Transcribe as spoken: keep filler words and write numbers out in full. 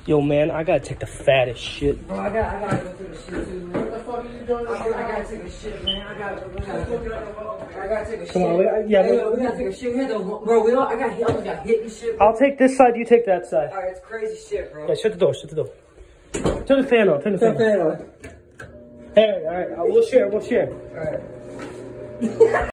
Yo, man, I gotta take the fattest shit. Bro, I got, I gotta go through the shit too, man. What the fuck are you doing? I, I gotta take a shit, man. I gotta, I gotta, I gotta take a shit. Come on, we, yeah, hey, yo, we gotta take a shit. We had to, bro, we all, I got, I almost got hit and shit. Bro. I'll take this side, you take that side. All right, it's crazy shit, bro. Yeah, shut the door, shut the door. Turn the fan on, turn the Turn fan fan on. on. Hey, all right, uh, we'll share, we'll share. All right.